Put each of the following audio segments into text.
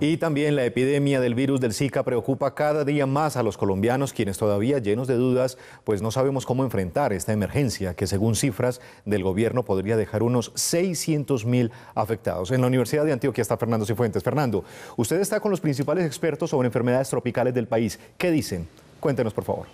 Y también la epidemia del virus del Zika preocupa cada día más a los colombianos, quienes todavía llenos de dudas, pues no sabemos cómo enfrentar esta emergencia que, según cifras del gobierno, podría dejar unos 600.000 afectados. En la Universidad de Antioquia está Fernando Cifuentes. Fernando, usted está con los principales expertos sobre enfermedades tropicales del país. ¿Qué dicen? Cuéntenos, por favor.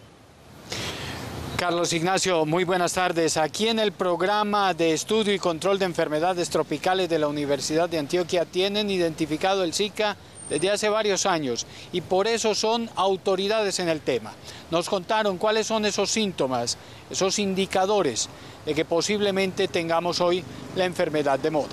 Carlos Ignacio, muy buenas tardes. Aquí en el programa de estudio y control de enfermedades tropicales de la Universidad de Antioquia tienen identificado el Zika desde hace varios años y por eso son autoridades en el tema. Nos contaron cuáles son esos síntomas, esos indicadores de que posiblemente tengamos hoy la enfermedad de moda.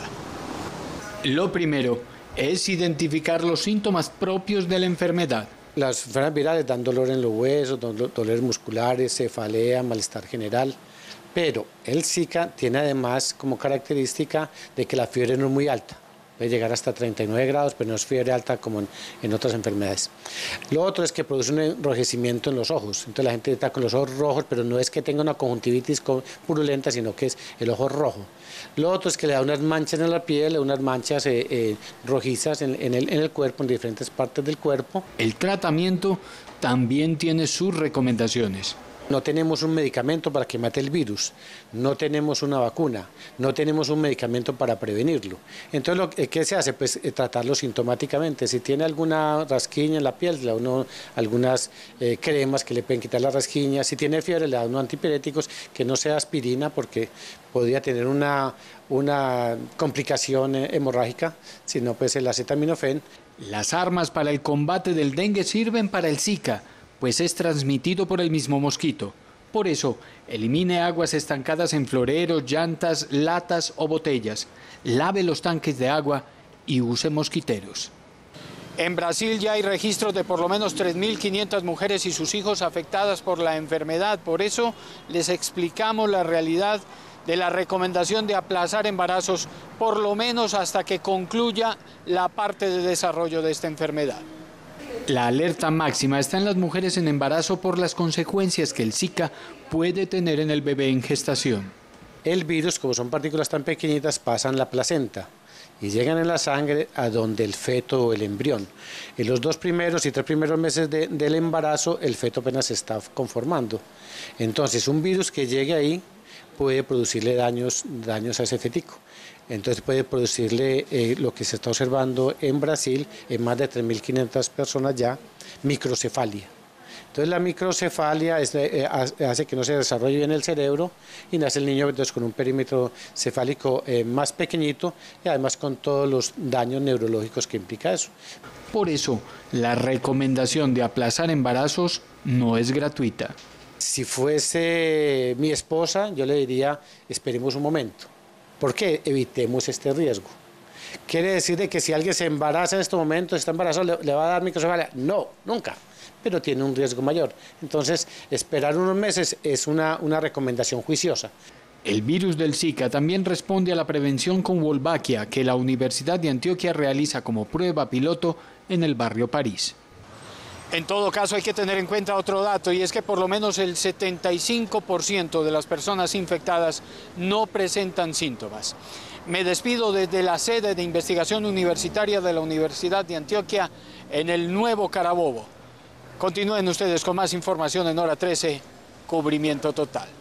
Lo primero es identificar los síntomas propios de la enfermedad. Las enfermedades virales dan dolor en los huesos, dolores musculares, cefalea, malestar general, pero el Zika tiene además como característica de que la fiebre no es muy alta. Puede llegar hasta 39 grados, pero no es fiebre alta como en otras enfermedades. Lo otro es que produce un enrojecimiento en los ojos. Entonces la gente está con los ojos rojos, pero no es que tenga una conjuntivitis purulenta, sino que es el ojo rojo. Lo otro es que le da unas manchas en la piel, unas manchas rojizas en el cuerpo, en diferentes partes del cuerpo. El tratamiento también tiene sus recomendaciones. No tenemos un medicamento para que mate el virus, no tenemos una vacuna, no tenemos un medicamento para prevenirlo. Entonces, ¿qué se hace? Pues tratarlo sintomáticamente. Si tiene alguna rasquiña en la piel, le da uno algunas cremas que le pueden quitar la rasquiña. Si tiene fiebre, le da unos antipiréticos, que no sea aspirina, porque podría tener una complicación hemorrágica, sino pues el acetaminofén. Las armas para el combate del dengue sirven para el Zika, pues es transmitido por el mismo mosquito. Por eso, elimine aguas estancadas en floreros, llantas, latas o botellas. Lave los tanques de agua y use mosquiteros. En Brasil ya hay registros de por lo menos 3.500 mujeres y sus hijos afectadas por la enfermedad. Por eso les explicamos la realidad de la recomendación de aplazar embarazos por lo menos hasta que concluya la parte de desarrollo de esta enfermedad. La alerta máxima está en las mujeres en embarazo por las consecuencias que el Zika puede tener en el bebé en gestación. El virus, como son partículas tan pequeñitas, pasan la placenta y llegan en la sangre a donde el feto o el embrión. En los 2 primeros y 3 primeros meses del embarazo, el feto apenas se está conformando. Entonces, un virus que llegue ahí puede producirle daños a ese fetico. Entonces puede producirle lo que se está observando en Brasil, en más de 3.500 personas ya, microcefalia. Entonces la microcefalia hace que no se desarrolle bien el cerebro y nace el niño entonces con un perímetro cefálico más pequeñito y además con todos los daños neurológicos que implica eso. Por eso, la recomendación de aplazar embarazos no es gratuita. Si fuese mi esposa, yo le diría, esperemos un momento. ¿Por qué? Evitemos este riesgo. ¿Quiere decir de que si alguien se embaraza en este momento, está embarazado, le va a dar microcefalia? No, nunca, pero tiene un riesgo mayor. Entonces, esperar unos meses es una recomendación juiciosa. El virus del Zika también responde a la prevención con Wolbachia, que la Universidad de Antioquia realiza como prueba piloto en el barrio París. En todo caso hay que tener en cuenta otro dato y es que por lo menos el 75% de las personas infectadas no presentan síntomas. Me despido desde la sede de investigación universitaria de la Universidad de Antioquia en el Nuevo Carabobo. Continúen ustedes con más información en Hora 13, Cubrimiento Total.